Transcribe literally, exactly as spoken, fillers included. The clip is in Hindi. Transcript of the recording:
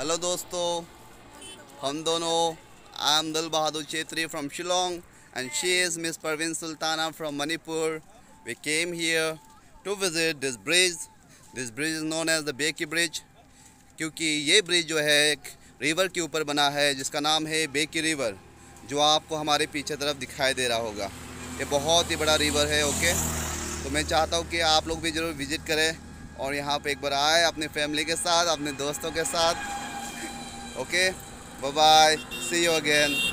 हेलो दोस्तों, हम दोनों I am Dil Bahadur Chhetri from Shillong and she is Miss Parveen Sultana from Manipur. We came here to visit this bridge. This bridge is known as the Beki bridge, क्योंकि ये ब्रिज जो है एक रिवर के ऊपर बना है जिसका नाम है बेकी रिवर, जो आपको हमारे पीछे तरफ दिखाई दे रहा होगा। ये बहुत ही बड़ा रिवर है। ओके, तो मैं चाहता हूँ कि आप लोग भी ज़रूर विज़िट करें और यहाँ पे एक बार आए अपनी फैमिली के साथ, अपने दोस्तों के साथ। Okay, bye bye, see you again.